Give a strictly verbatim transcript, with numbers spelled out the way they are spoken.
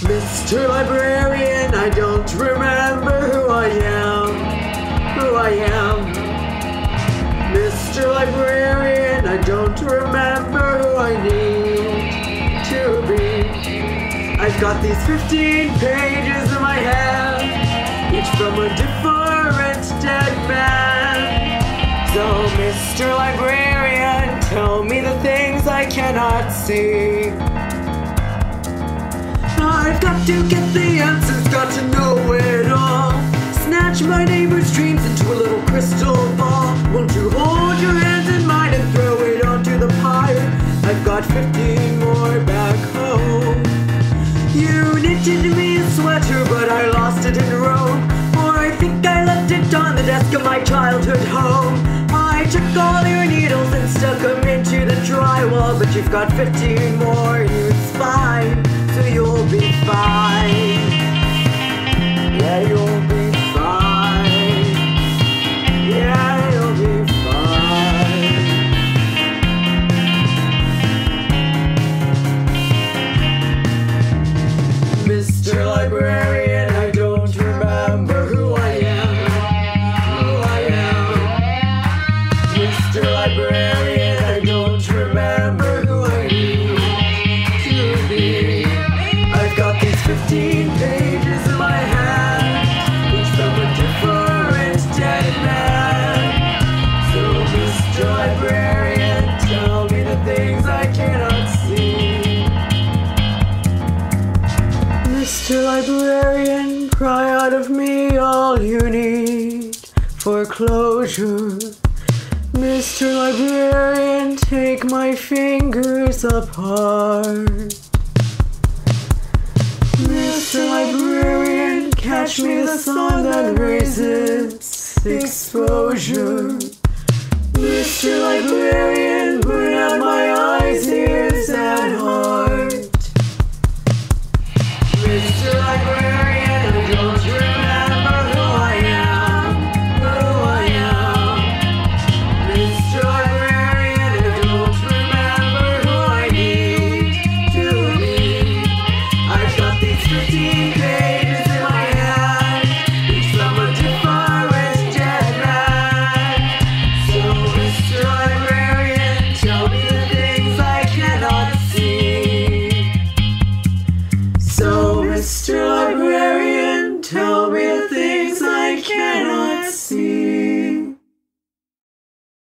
Mister Librarian, I don't remember who I am, who I am. Mister Librarian, I don't remember who I need to be. I've got these fifteen pages in my hand, each from a different dead man. So, Mister Librarian, tell me the things I cannot see. I've got to get the answers, got to know it all. Snatch my neighbor's dreams into a little crystal ball. Won't you hold your hands in mine and throw it onto the pyre? I've got fifteen more back home. You knitted me a sweater, but I lost it in Rome. Or I think I left it on the desk of my childhood home. I took all your needles and stuck them into the drywall, but you've got fifteen more in your spine, so you'll be fine. Yeah, you'll be fine. Yeah, you'll be fine. Mister Librarian, I don't remember who I am, who I am. Mister Librarian, I don't remember who I need to be. I've got these fifteen pages in my hand, each from a different dead man. So, Mister Librarian, tell me the things I cannot see. Mister Librarian, pry out of me all you need for closure. Mister Librarian, take my fingers apart. Mister Librarian, catch me the sun that resists exposure. Mister Librarian,